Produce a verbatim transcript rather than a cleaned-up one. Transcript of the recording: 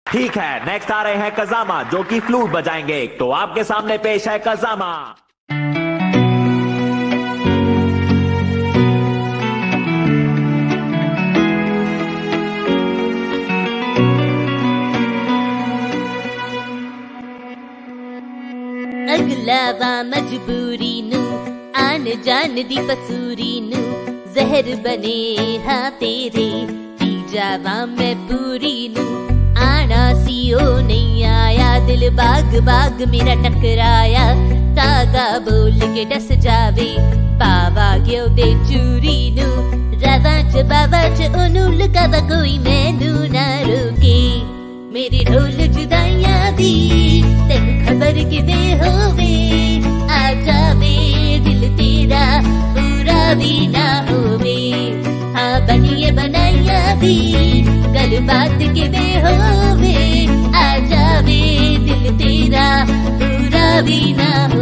ठीक है, नेक्स्ट आ रहे हैं कजामा जो कि फ्लूट बजाएंगे। तो आपके सामने पेश है कजामा। अगलावा मजबूरी नू आन जान दी पसूरी नू जहर बने हाँ तेरे पी जावा मैं पूरी नू आना सीओ नहीं आया दिल बाग बाग मेरा टकराया तागा बोल के डस जावे पावा गयो दे चूरी नू रवा च बावा च ओनू लुकावा कोई मैनू ना रोके मेरी ढोल जुदाइयां दी तेन खबर किदे होवे आ जावे दिल तेरा पूरा भी ना होवे हाँ बनिए बनाइया दी गल बात किदे होवे आ जावे दिल तेरा पूरा भी ना हो